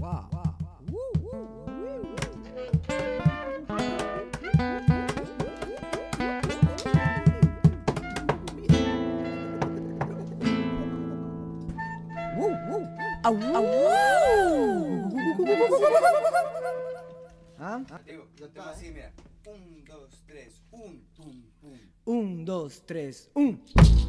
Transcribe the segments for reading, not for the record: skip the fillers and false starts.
¿Ah? Yo tengo así, mira. 1, 2, 3, 1, pum, pum. 1, 2, 3, 1.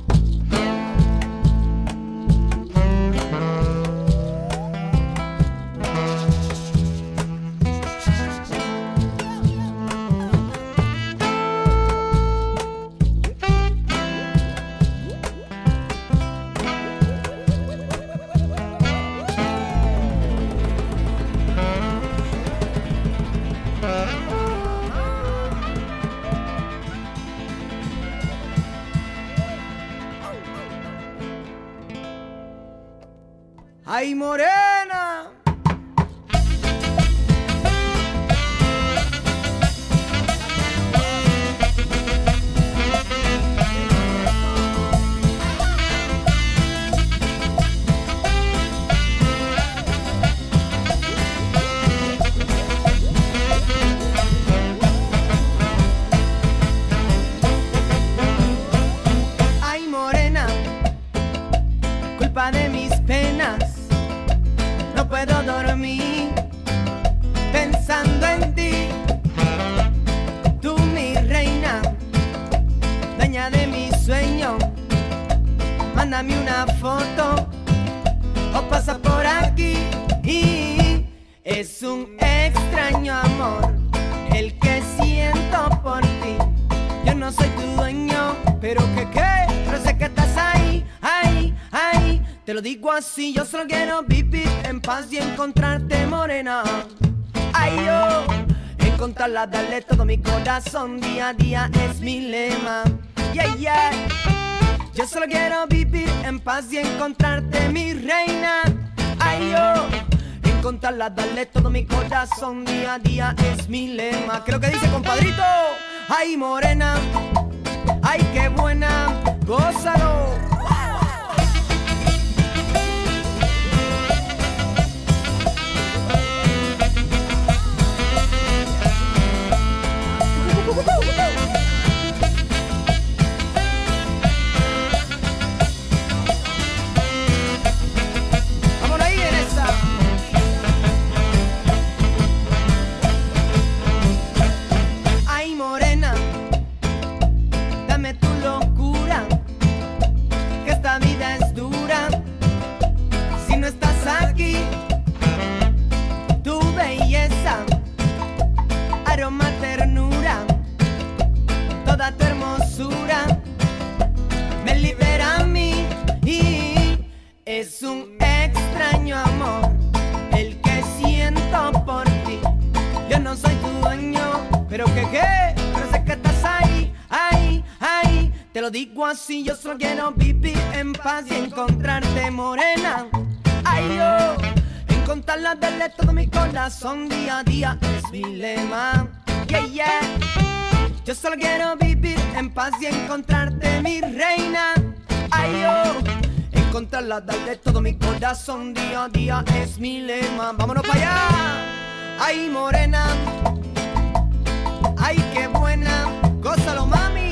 ¡Ay, morena! Ay, morena, culpa de mis penas. No puedo dormir pensando en ti. Tú, mi reina, dueña de mi sueño. Mándame una foto o pasa por aquí. Y es un extraño amor el que siento por ti. Yo no soy tu dueño, pero pero sé que estás ahí, ahí, ahí. Te lo digo así, yo solo quiero vivir en paz y encontrarte, morena. Ay, yo, encontrarla, darle todo mi corazón, día a día es mi lema. Yeah, yeah. Yo solo quiero vivir en paz y encontrarte, mi reina. Ay, yo, encontrarla, darle todo mi corazón, día a día es mi lema. ¿Qué es lo que dice, compadrito? Ay, morena, ay, qué buena, gózalo. Vámonos ahí en esa. Ay, morena, dame tu locura, que esta vida es dura. Si no estás aquí, tu belleza, aroma, ternura, toda tu hermosura me libera a mí. Y es un extraño amor el que siento por ti. Yo no soy tu dueño, pero pero sé que estás ahí, ahí, ahí. Te lo digo así, yo solo quiero vivir en paz y encontrarte, morena. Ay, yo, encontrarla, darle todo mi corazón, día a día es mi lema. Yeah, yeah. Yo solo quiero vivir en paz y encontrarte, mi reina. Ay, yo, encontrarla, darle todo mi corazón, día a día es mi lema. Vámonos para allá. Ay, morena, ay, qué buena, gózalo, mami.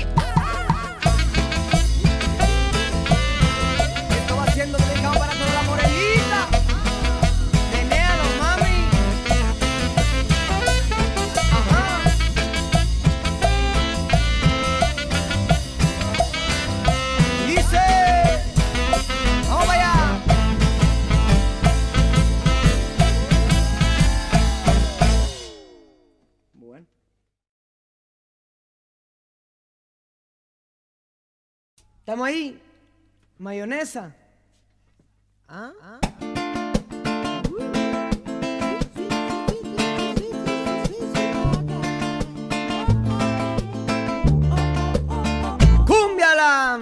Esto va siendo dedicado para toda la morenita. Menéalo, mami. Ajá. Dice, vamos para allá. Bueno. ¿Estamos ahí? Mayonesa. ¿Ah? ¡Cúmbiala!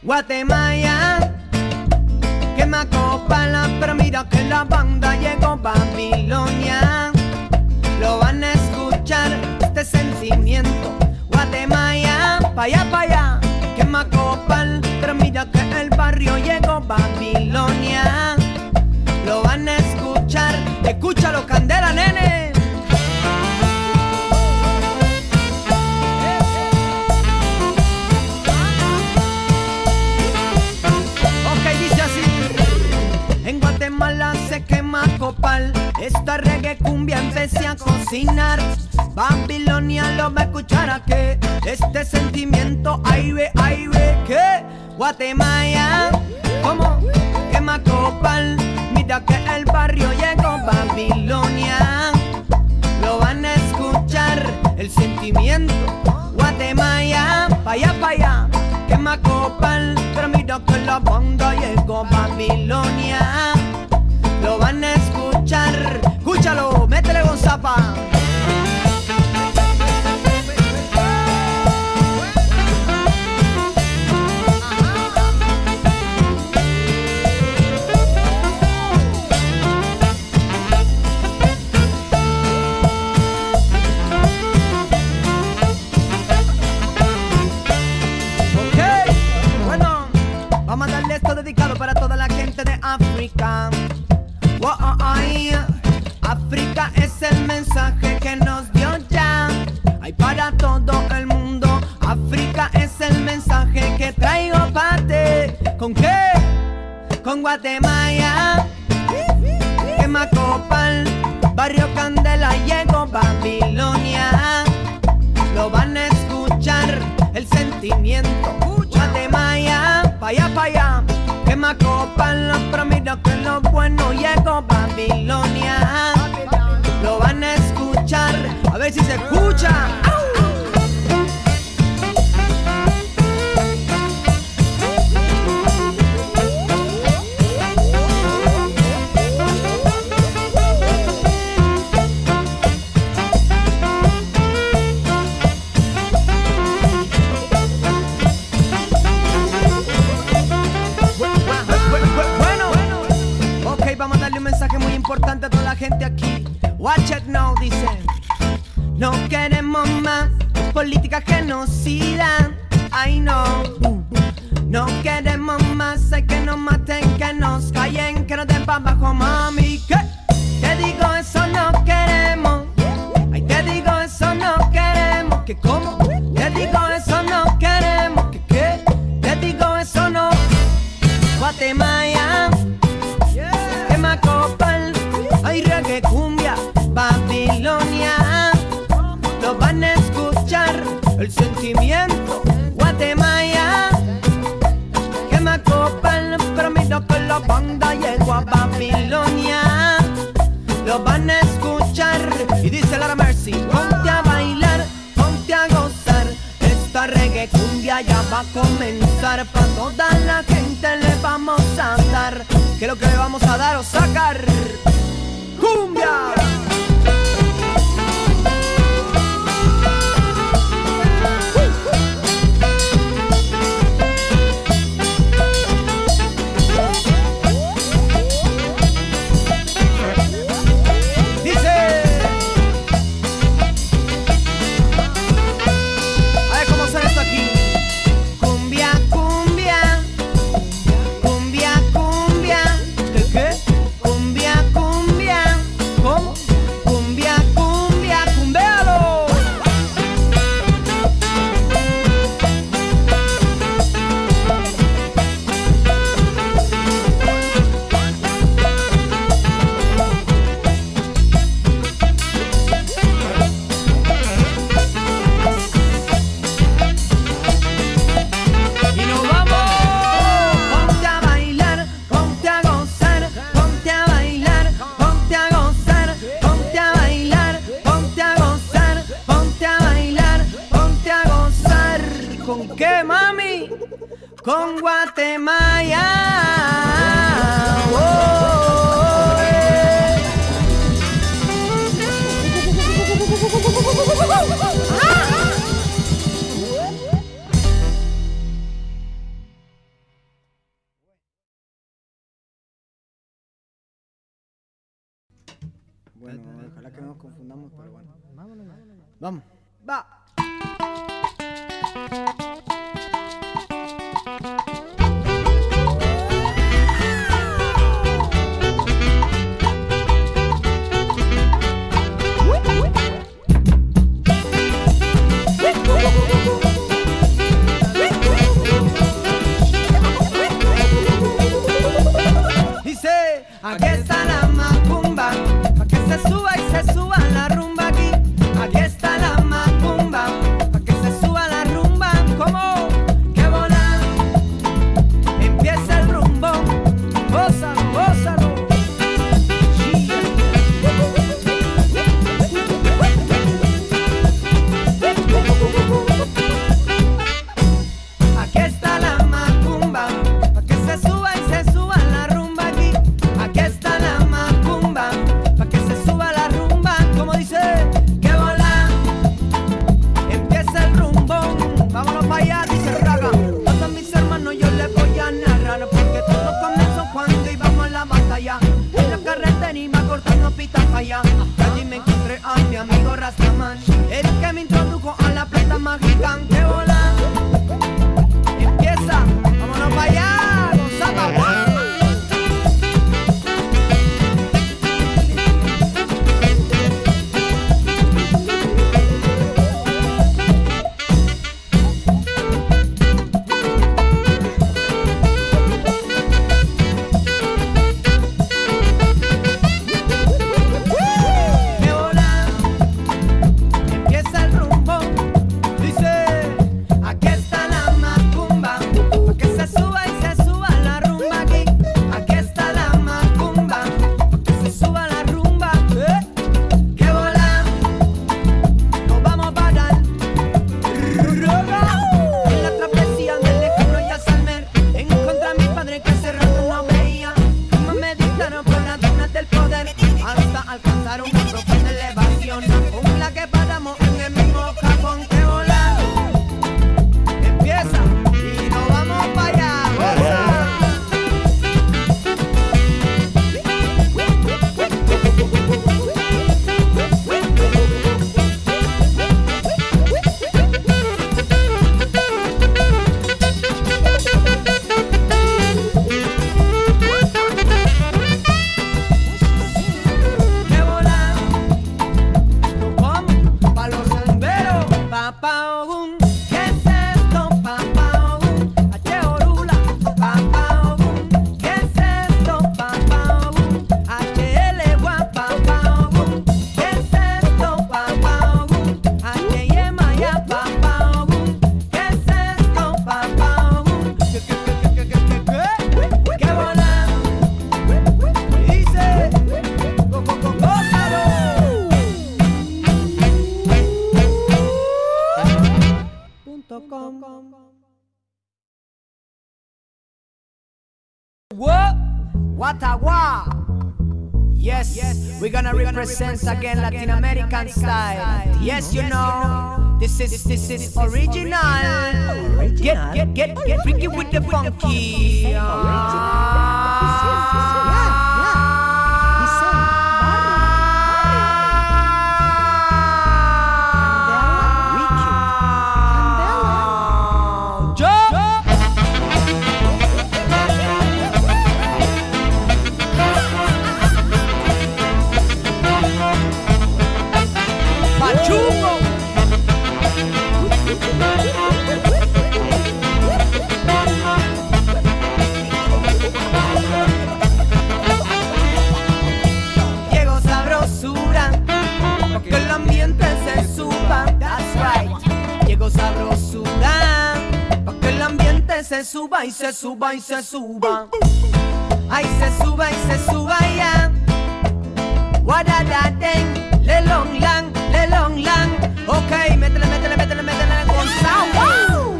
Guatemala, que me acopala, pero mira que la banda llegó Babilonia. Lo van a escuchar, este sentimiento. Guatemala, pa' allá, que me acopal, pero mira que el barrio llegó Babilonia. Lo van a escuchar, escúchalo, Candela, nene. En Guatemala se quema copal, esta reggae cumbia empecé a cocinar. Babilonia lo va a escuchar a que este sentimiento, ay ve, que Guatemala, como quema copal, mira que el barrio llegó Babilonia. Lo van a escuchar, el sentimiento, Guatemala, pa' allá, quema copal, pero mira que la banda llegó Babilonia. Lo van a escuchar, escúchalo, métele con zapa. Vamos a darle esto dedicado para toda la gente de África. África es el mensaje que nos dio ya. Hay para todo el mundo. África es el mensaje que traigo para ti. ¿Con qué? Con Guatemala, quema copal, barrio Candela, llegó Babilonia. Lo van a escuchar, el sentimiento. Guatemala, pa' allá, quema copal, pero mira que lo bueno llegó Babilonia. Lo van a escuchar, a ver si se escucha. Vamos a darle un mensaje muy importante a toda la gente aquí. Watch it now, dicen. No queremos más política genocida. Ay no. No queremos más, hay que nos maten, que nos callen, que nos den pa' abajo, mami. ¿Qué? Te digo eso no queremos. Ay, te digo eso no queremos. ¿Qué cómo? Te digo eso no queremos. ¿Qué qué? Te digo eso no. Guatemala, quema copal, hay reggae cumbia, Babilonia. Lo van a escuchar, el sentimiento, Guatemala, quema copal, pero mira que la banda llegó a Babilonia. Lo van a escuchar, y dice Lara Mercy, ponte a bailar, ponte a gozar. Esta reggae cumbia ya va a comenzar, pa' toda la gente le vamos a dar. ¿Qué es lo que le vamos a dar o sacar? ¡Cumbia! Con Guatemala. Oh, Ojalá que no nos confundamos, pero bueno. Vamos. Va. Dice, aquí está la macumba, pa' que se suba y se suba la rumba aquí. Aquí está la macumba, pa' que se suba la rumba. ¿Cómo? ¡Qué bola! Empieza el rumbón, gózalo, gózalo. Aquí está la macumba, pa' que se suba y se suba la rumba aquí. Aquí está la macumba, pa' que se suba la rumba. Como dice, que bola, empieza el rumbón. Vámonos para allá, dice Raga. Todos mis hermanos yo les voy a narrar, porque todo comenzó cuando íbamos a la batalla. En la carretería cortando pistas para allá. Allí me encontré a mi amigo Rastaman, el que me introdujo a la planta mágica. Que bola, empieza, vámonos para allá, Gonzalo. Watagua. Yes, we're gonna represent again Latin American style. Yes, you know, this is original. Get freaky with the funky. Llegó sabrosura, porque el ambiente se suba. That's right. Llegó sabrosura, porque el ambiente se suba y se suba y se suba. Ay, se suba y se suba ya. Wadadadeng, le long lang, le long lang. Ok, métele, métele, métele, métele con sound.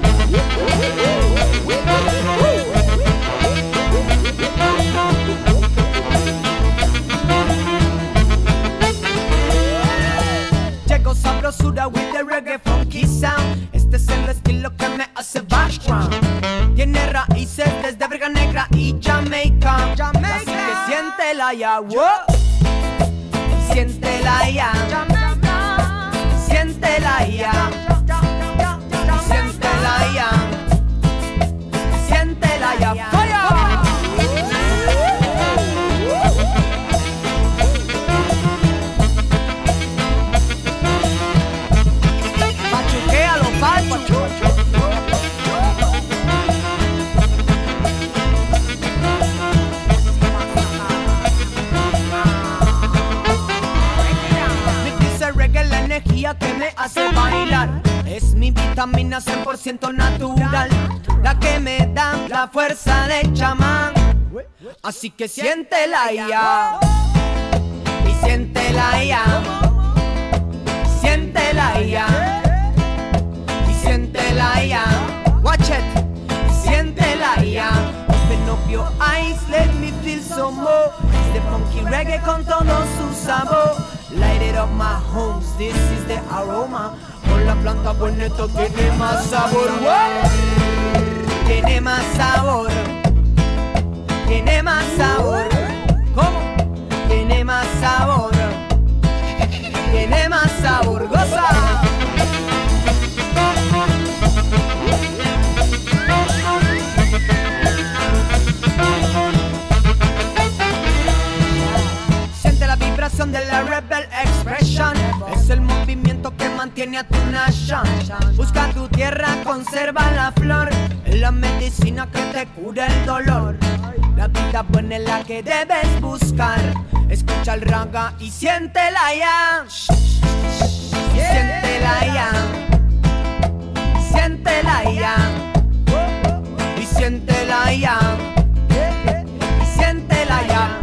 Llegó sabrosura with the reggae funky sound. Este es el estilo que me hace background. Tiene raíces desde Brega Negra y Jamaica. Así que siéntela ya, wow. Siéntela. siéntela ya, siéntela ya, siéntela ya, siéntela ya. Pachuquea los pachos. Que me hace bailar es mi vitamina 100% natural, la que me da la fuerza de chamán. Así que siéntela ya, y siéntela ya, siéntela ya, y siéntela ya. Watch it, siéntela ya. Open up your eyes, let me feel some more. Este funky reggae con todo su sabor. Light it up my homes, this is the aroma. Con la planta buena esto tiene más sabor. What? Tiene más sabor. Tiene más sabor. ¿Cómo? Tiene más sabor. Tiene más sabor. Goza. De la Rebel Expression es el movimiento que mantiene a tu nation. Busca tu tierra, conserva la flor, es la medicina que te cura el dolor. La vida buena es la que debes buscar. Escucha el raga y siéntela ya, siéntela ya, siéntela ya, y siéntela ya, y siéntela ya.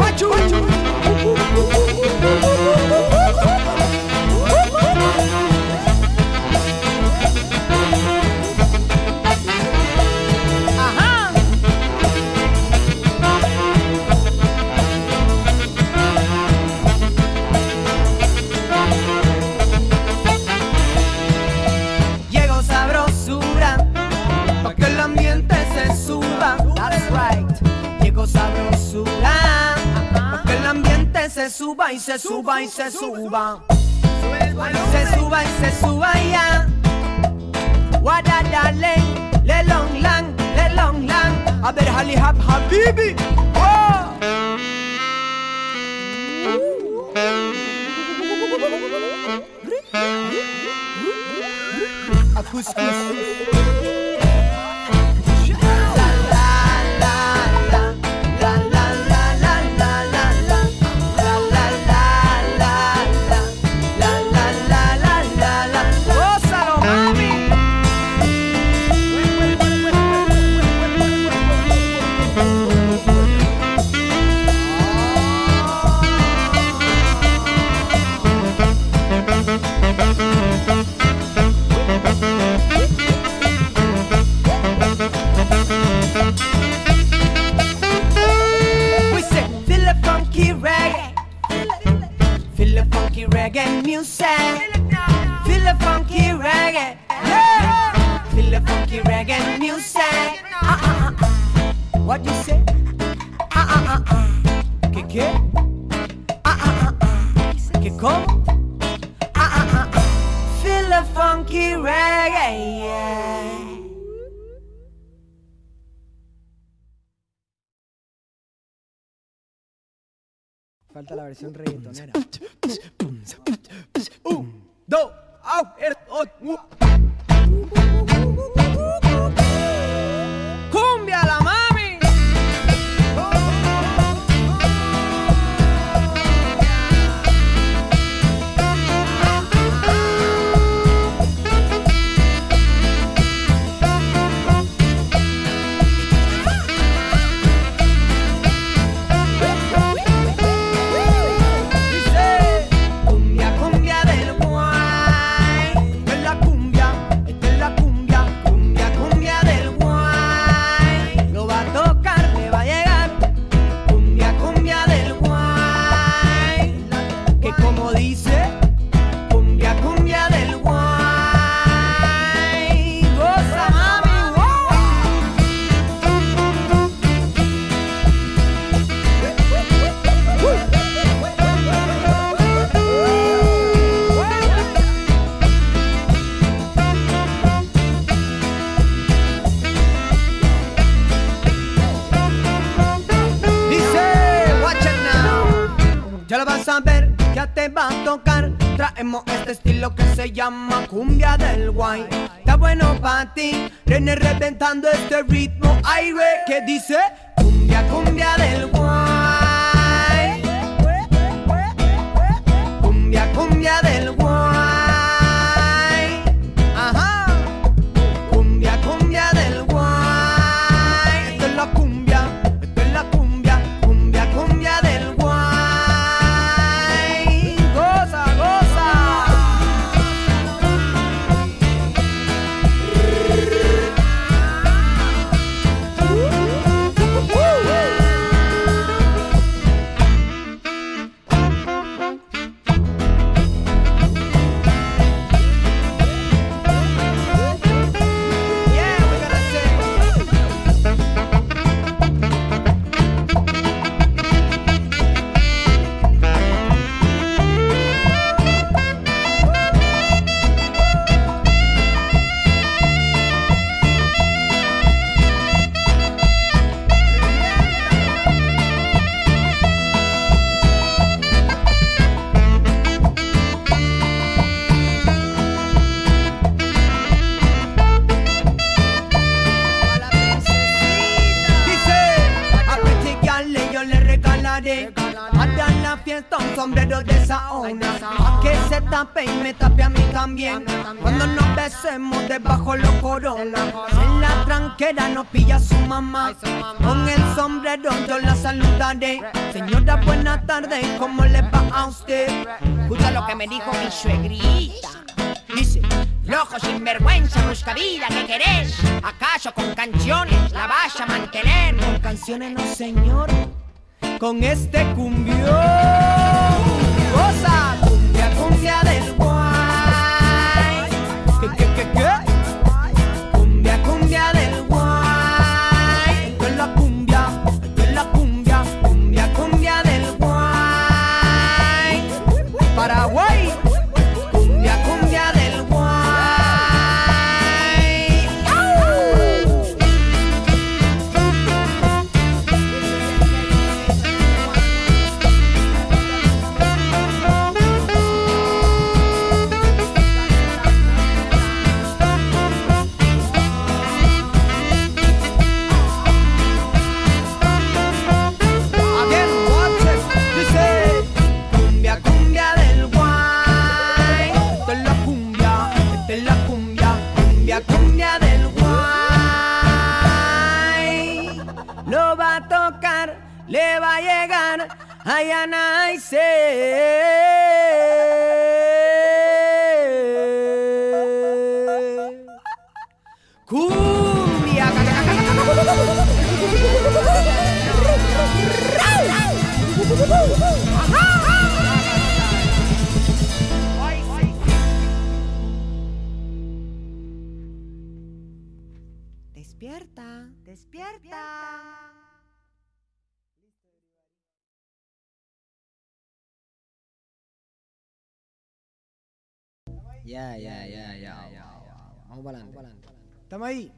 Llegó sabrosura pa' que el ambiente se suba. That's right. Llegó sabrosura pa' que el ambiente se suba y se suba y se suba. Se suba y se suba ya. Wada darling, le long lang, le long lang. A ver hali hab habibi. A couscous. Reggae music, feel the funky reggae, yeah. Feel the funky reggae music. What you say? ¿Qué? ¿Qué cómo? Feel the funky reggae, yeah. Falta la versión reggaetonera. 1, 2, cumbia la mami. Cumbia del guay, esta es la cumbia vas a ver, ya te va a tocar. Traemos este estilo que se llama cumbia del guay. Está bueno para ti, viene reventando este ritmo aire que dice cumbia, cumbia del guay. Cumbia, cumbia del guay. Ajá. Cumbia, cumbia del guay. Esto es la cumbia, esto es la cumbia, cumbia, cumbia del guay. Goza, goza. Allá en la fiesta un sombrero de saona, pa' que se tape y me tape a mí también. Cuando nos besemos debajo los coronas, en la tranquera nos pilla su mamá. Con el sombrero yo la saludaré. Señora, buena tarde, ¿cómo le va a usted? Escucha lo que me dijo mi suegrita. Dice: flojo, sinvergüenza, busca vida, ¿qué querés? ¿Acaso con canciones la vas a mantener? Con canciones no, señor, con este cumbión. Goza, cumbia, cumbia del guay. ¿Qué? Cumbia, cumbia del guay. Esto es la cumbia, esto es la cumbia, cumbia, cumbia del guay. Paraguay, cumbia, cumbia del guay. Cumbia del guay. Lo va a tocar, le va a llegar a Yanaice. Cumbia. Despierta, despierta. Ya. Vamos para adelante. Estamos ahí.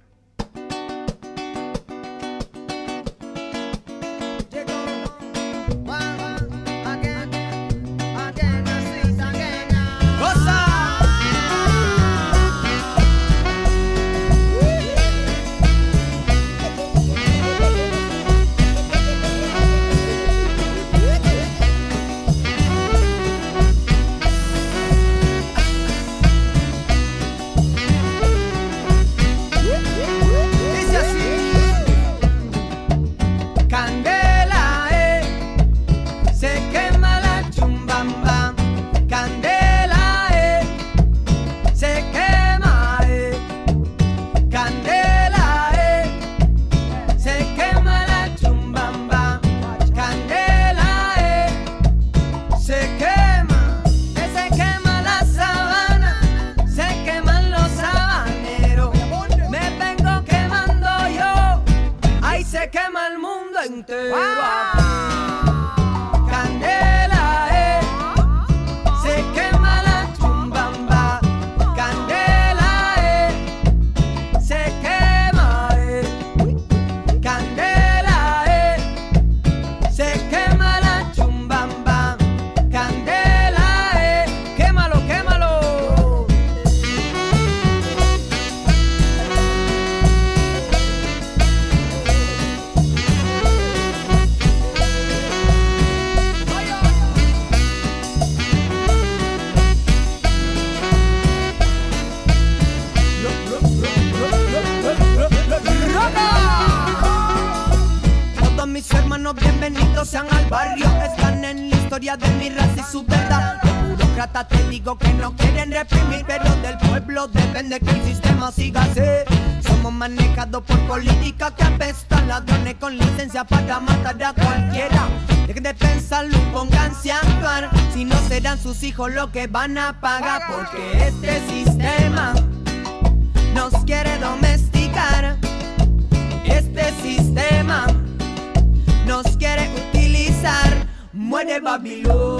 buenos, bienvenidos sean al barrio. Están en la historia de mi raza y su verdad. Los burócratas te digo que no quieren reprimir, pero del pueblo depende que el sistema siga así. Somos manejados por política que apestan, ladrones con licencia para matar a cualquiera. Dejen de pensarlo y pónganse a actuar, si no serán sus hijos los que van a pagar. Porque este sistema nos quiere domesticar. Este sistema nos quiere utilizar. Muere Babilón,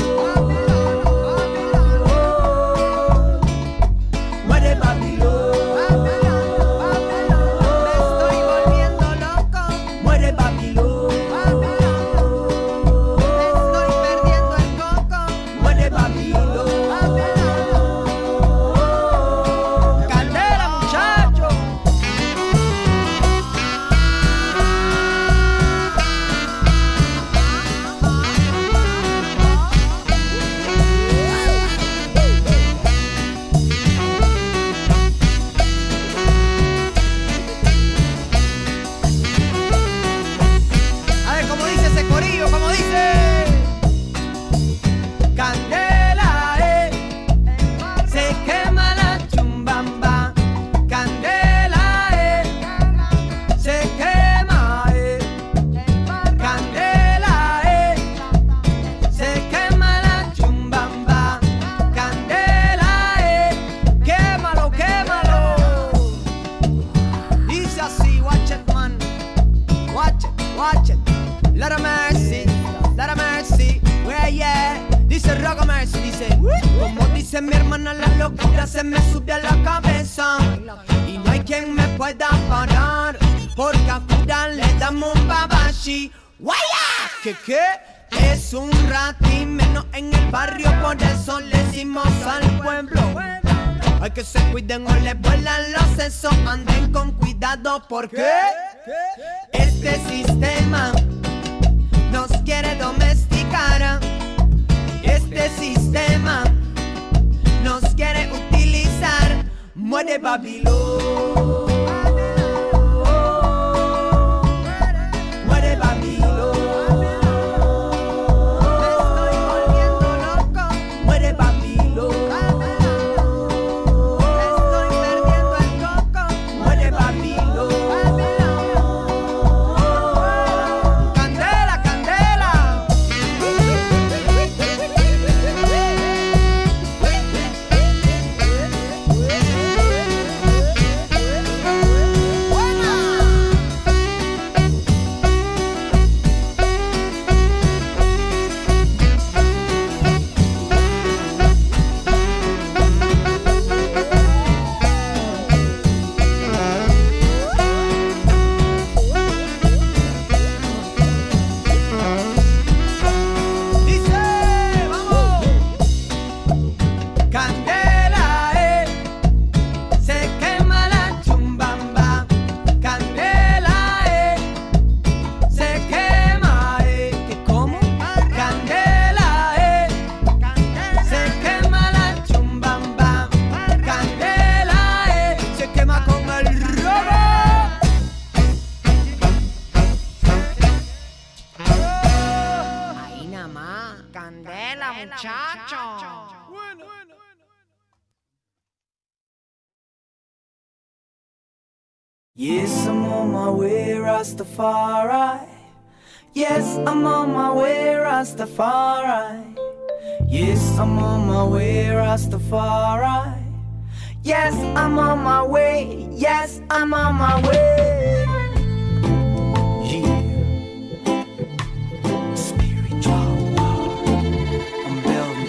muere Babilón. Me estoy volviendo loco. Muere Babilón. Me estoy perdiendo el coco. Muere Babilón. Candela, muchachos. A ver, ¿cómo dice ese corillo? ¿Cómo dice? Candela, se quema la chumbamba. Candela, se quema, Candela, se quema la chumbamba. Candela, quémalo, quémalo. Dice así, watch it, man. Watch it, watch it. Lot of mercy, yeah, yeah. Dice Rock Mercy, dice, como dice mi hermana, la locura se me sube a la cabeza. Y no hay quien me pueda parar, porque a Cura le damos un babashi. ¡Guaya! ¿Qué? Es un ratín menos en el barrio, por eso le decimos al pueblo. Hay que se cuiden o les vuelan los sesos, anden con cuidado porque este sistema nos quiere domesticar. Este sistema nos quiere utilizar. Muere Babilón. Muere Babilón. Me estoy volviendo loco. Muere Babilón. Me estoy perdiendo el coco. Muere Babilón. Candela, candela. Dice, vamos. Candela, se quema la chumbamba. Candela, se quema, ¿qué cómo? Candela, se quema la chumbamba. Candela, se quema con el robo. Ahí nada más. Candela, muchacho. Yes, I'm on my way, Rastafari. Yes, I'm on my way, Rastafari. Yes, I'm on my way, Rastafari. Yes, I'm on my way. Yes, I'm on my way. Yeah. Spiritual war. I'm building.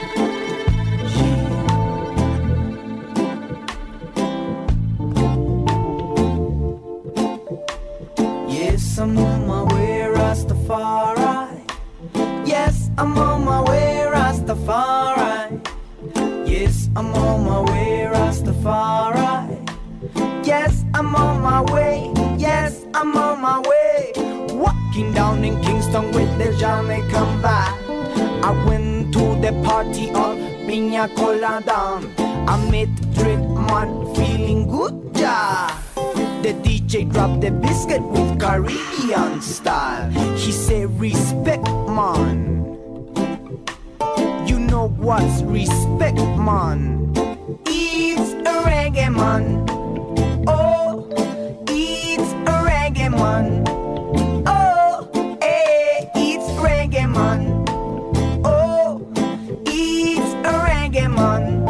Yeah. Yes, I'm on my way, Rastafari. Yes, I'm on my way, Rastafari. Yes, I'm on my way, Rastafari. Yes, I'm on my way. Yes, I'm on my way. Walking down in Kingston with the Jamaican vibe. I went to the party on Piña Colada. I met Dread Man feeling good, yeah. The DJ dropped the biscuit with Caribbean style. He said, respect, man. You know what's respect, man? It's a reggae, man. Oh, it's a reggae, man. Oh, eh, it's reggae, man. Oh, it's a reggae, man.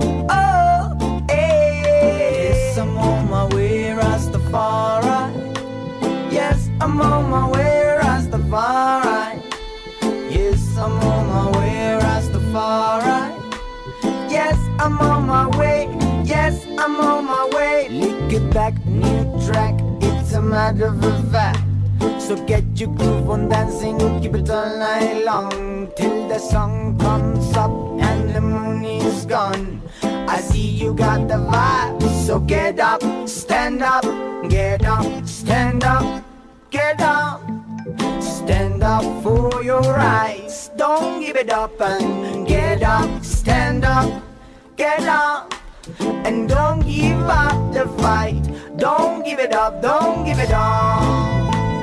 Oh, eh. Yes, I'm on my way, Rastafari. Yes, I'm on my way, Rastafari. Yes, I'm on my way, Rastafari. Yes, I'm on my way. Yes, I'm on my way. Lick it back, new track. It's a matter of fact. So get your groove on dancing, keep it all night long till the sun comes up and the moon is gone. I see you got the vibe, so get up, stand up, get up, stand up, get up. Stand up for your rights, don't give it up and get up, stand up, get up. And don't give up the fight, don't give it up, don't give it up.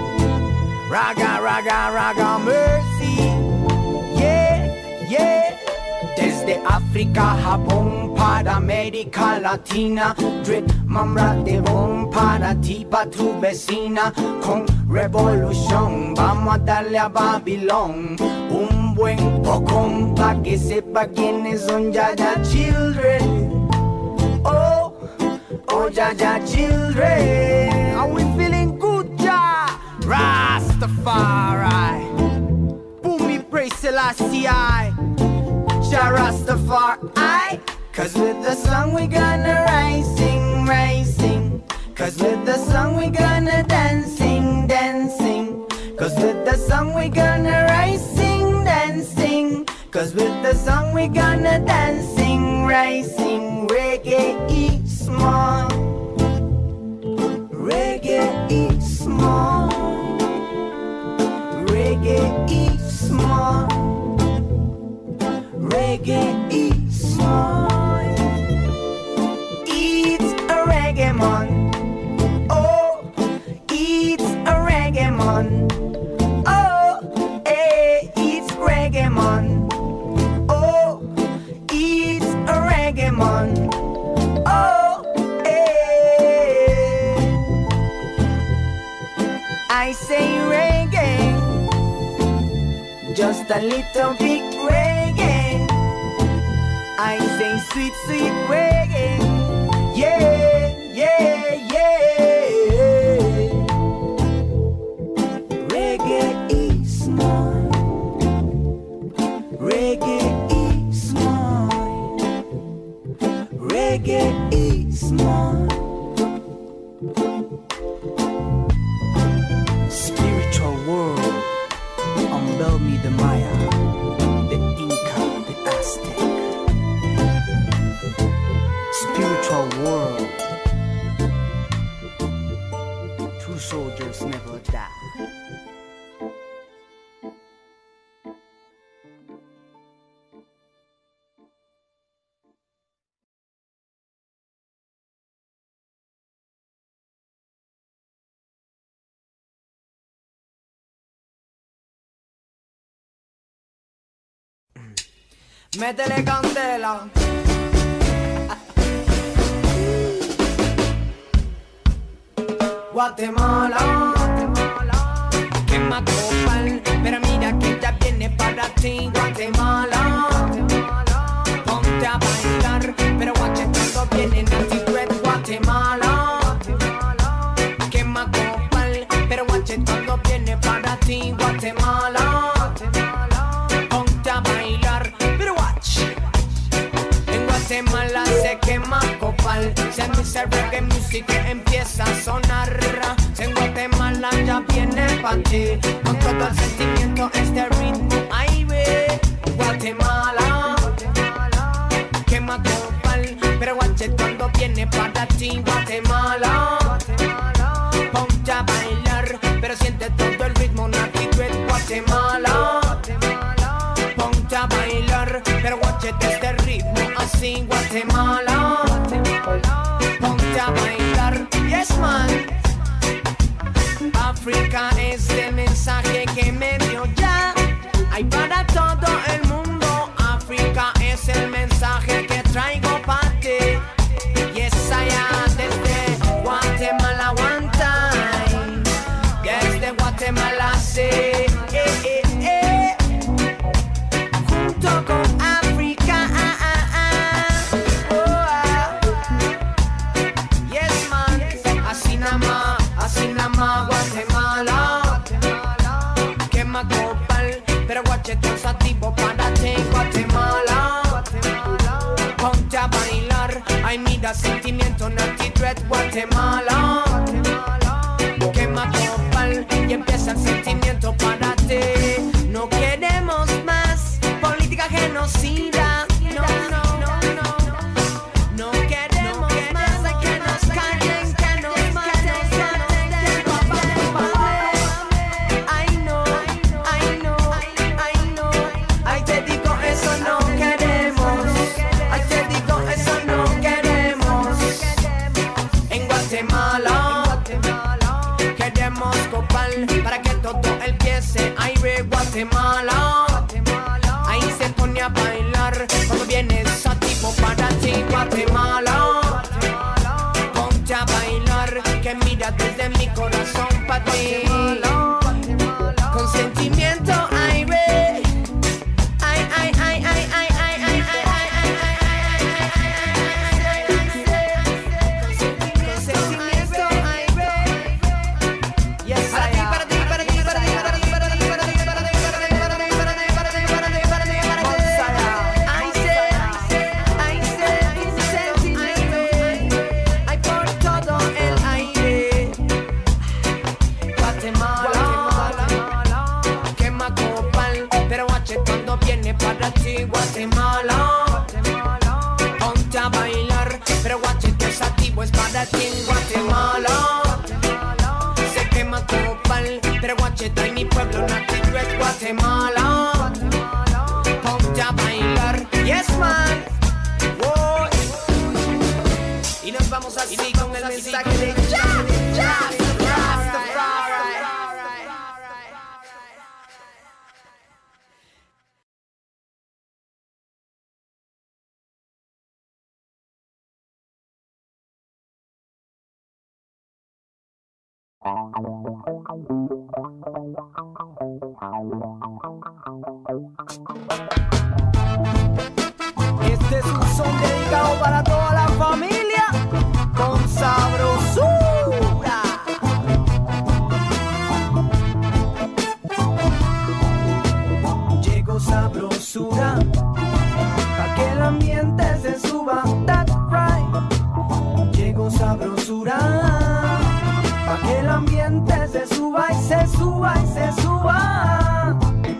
Raga, raga, raga, mercy. Yeah, yeah. Desde África, Japón, para América Latina. Dread Mamra de Bon para ti, pa' tu vecina. Con revolución, vamos a darle a Babilón un buen pocón pa' que sepa quiénes son Jaja Children. Oh, oh, Jaja Children. Are we feeling good, ja? Rastafari, Bumi praise Selassie, Jah Rastafari. Cause with the song we gonna rising, rising. Cause with the song we gonna dancing, dancing. Cause with the song we gonna rising, dancing. Cause with the song we gonna dancing, rising. Reggae is small. Reggae is small. Reggae is small. Reggae is small. It's a reggae man. Oh, it's a reggae man. Oh, eh, it's reggae man. Oh, it's a reggae man. Oh, eh. I say reggae. Just a little bit reggae. I say sweet, sweet reggae. Yeah, yeah, yeah. Reggae is mine. Reggae is mine. Reggae is mine. Spiritual world. Bel me the Maya, the Inca, the Aztec. Spiritual world. True soldiers never die. Métele candela. Guatemala, quema copal, pero mira que ya viene para ti. Guatemala, ponte a bailar, pero guache cuando viene Nancy Red. Guatemala, quema copal, pero guache cuando viene para ti. Guatemala, ponte a bailar. Guatemala se quema copal, se dice reggae music que empieza a sonar. En Guatemala ya viene pa' ti, con todo el sentimiento este ritmo, ahí ve. Guatemala, quema copal, pero guache cuando viene para ti. Guatemala, ponte a bailar, pero siente todo el ritmo, Nati Dread. Guatemala, ponte a bailar, pero guache este ritmo así. Guatemala, ponte a bailar, yes. Yes, man. África es el mensaje que me dio ya. Hay para todo el mundo. África es el mensaje que traigo para ti. Yes, I am desde Guatemala one time. Desde Guatemala sí. Junto con África. Yes, man. Así nada más Guatemala. Quema copal, pero guachetos activo para ti, Guatemala. Ponte a bailar, ay mira sentimiento, Naughty Dread, Guatemala. Quema copal y empieza el sentimiento para ti. No queremos más política genocida. No, no, no, no. No queremos más a que nos callen, que nos maten. Ay no, ay no, ay no. Ay te digo eso no queremos. Ay te digo eso no queremos. En Guatemala queremos copal para que todo empiece. Ay re Guatemala. Ahí se pone a bailar cuando viene esa tipo para ti, Guatemala. Ponte a bailar, que mira desde mi corazón para ti. Con sentimiento, ay, re. Ay, ay, ay, ay, ay, ay, ay, ay, con sentimiento, ay, re. Yes, para ti, para ti, para ti, para ti, para ti, para ti, para ti, para ti, para ti, para ti, para ti, para ti, para ti, para ti, para ti, para ti. Ay, ay, por todo el aire. Guatemala, quema copal, pero guache cuando viene para ti, Guatemala. Ponte a bailar, pero guache que es activo es para ti en Guatemala. Se quema copal, pero guache trae mi pueblo, Naughty Dread, Guatemala. Ponte a bailar, yes man. Whoa. Y nos vamos así con el mensaje de Este es un son dedicado para toda la familia con sabrosura. Llegó sabrosura pa' que el ambiente se suba. That's right. Llegó sabrosura pa' que el ambiente se suba y se suba y se suba.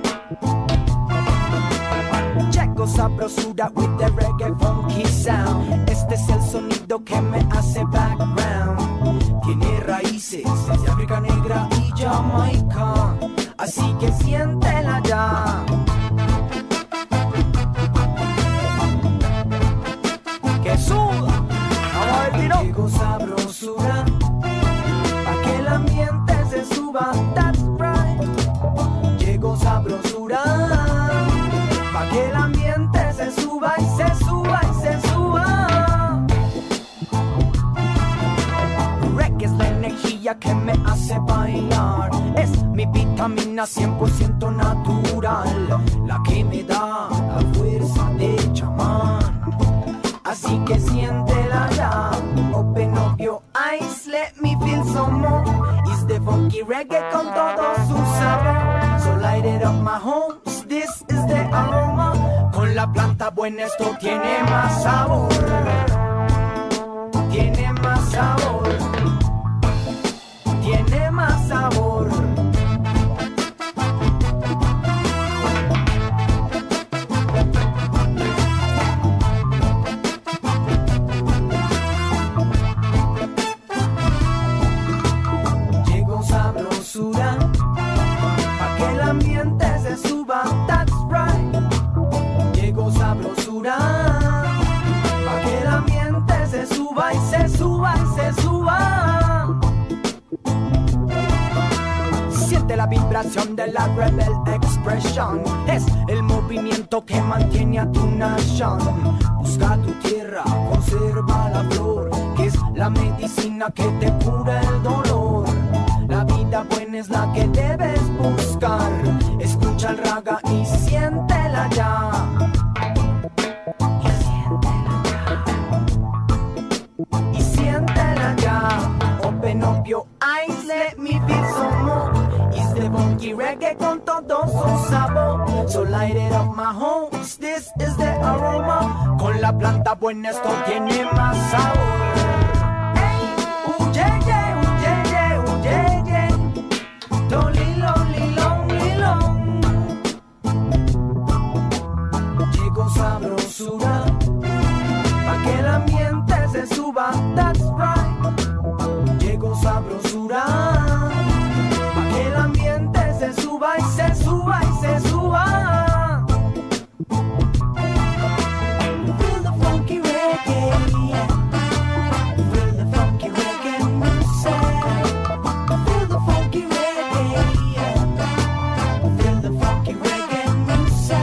Llegó sabrosura with the reggae funky sound. Este es el sonido que me hace background. Tiene raíces desde África Negra y Jamaica, así que siéntela ya. Que suba, vamos a ver tiro. Llegó sabrosura pa' que el ambiente se suba. That's right. Llegó sabrosura pa' que el ambiente se suba y se suba y se suba. Reggae es la energía que me hace bailar. Es mi vitamina 100% natural, la que me da la fuerza de chamán. Así que siéntela ya. Open up your eyes, let me feel some more. It's the funky reggae con todo su sabor. So light it up my homes, this is the aroma. Con la planta buena esto tiene más sabor. Tiene más sabor. Tiene más sabor. Llegó sabrosura pa' que el ambiente se suba. That's right. Llegó sabrosura pa' que el ambiente se suba y se suba y se suba. la vibración de la Rebel Expression. Es el movimiento que mantiene a tu nación. Busca tu tierra, conserva la flor, que es la medicina que te cura el dolor. La vida buena es la que debes buscar. Escucha el raga y siéntela ya. Y siéntela ya. Open up your eyes, let me feel some more. It's the funky reggae con todo su sabor. So light it up my homes, this is the aroma. Con la planta buena esto tiene más sabor. Hey, yeah, do lilong, lilong, lilong. Llegó sabrosura, pa' que el ambiente se suba, that's right. Llegó sabrosura, pa' que el ambiente se suba y se suba y se suba. Feel the funky reggae, yeah. Feel the funky reggae music. Feel the funky reggae, yeah. Feel the funky reggae music.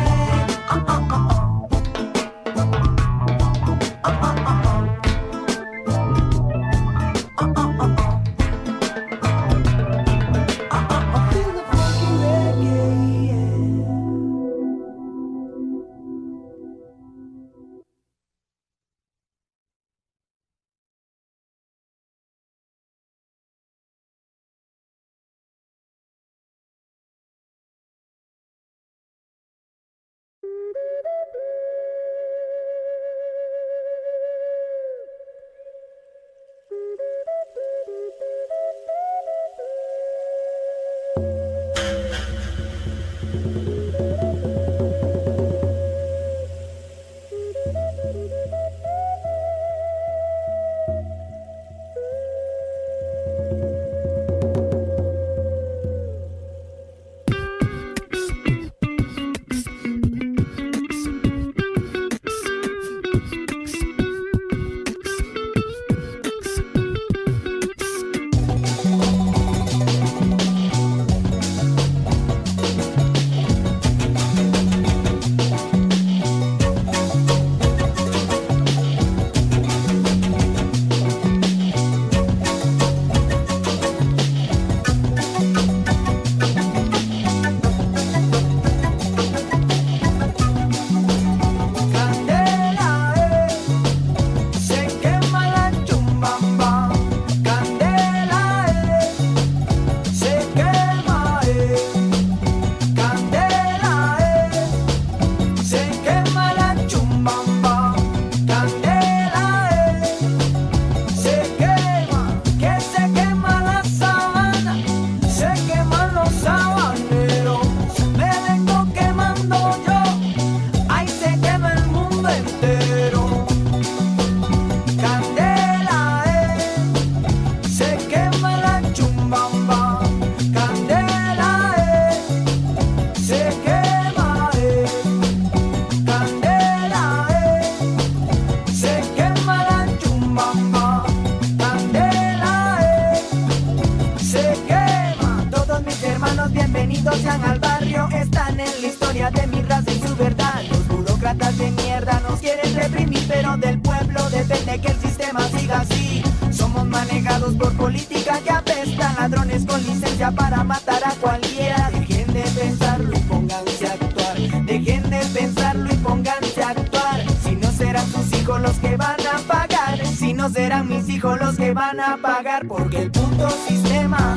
Porque el puto sistema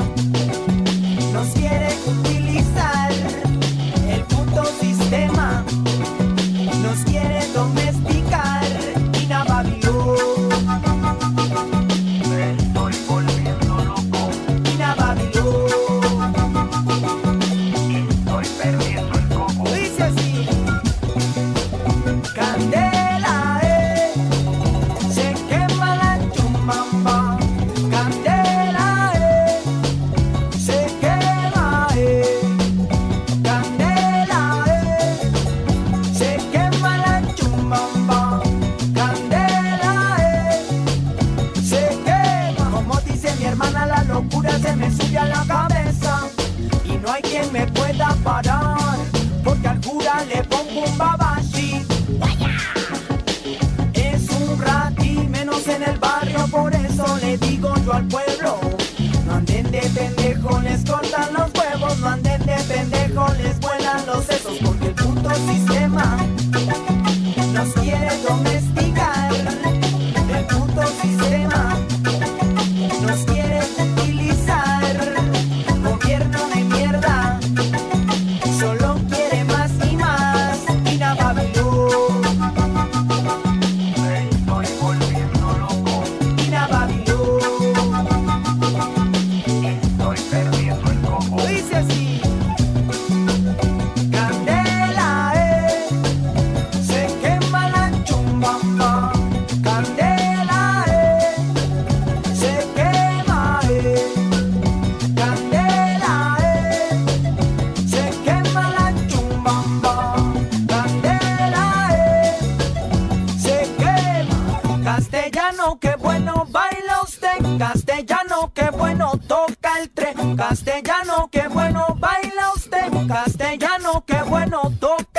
nos quiere utilizar. El puto sistema nos quiere domesticar. Y nada, me estoy volviendo loco. Y nada, estoy perdiendo el coco. Dice así: candela, se quema la chumamba. hay quien me pueda parar, porque al cura le pongo un babashi. Es un rati menos en el barrio, por eso le digo yo al pueblo: no anden de pendejo, les cortan los huevos, no anden de pendejo, les vuelan los sesos, porque el puto sistema nos quiere domesticar. El puto sistema nos quiere utilizar. Gobierno de mierda, solo quiere más y más. Mira Babilón, me estoy volviendo loco. Mira Babilón, estoy perdiendo el coco. Dice así: candela, se quema la chumbamba. Candela, se quema, candela, se quema la chumbamba. Candela, se quema. Castellano, qué bueno baila usted. Castellano, qué bueno toca el tren. Castellano, qué bueno baila usted. Castellano, qué bueno toca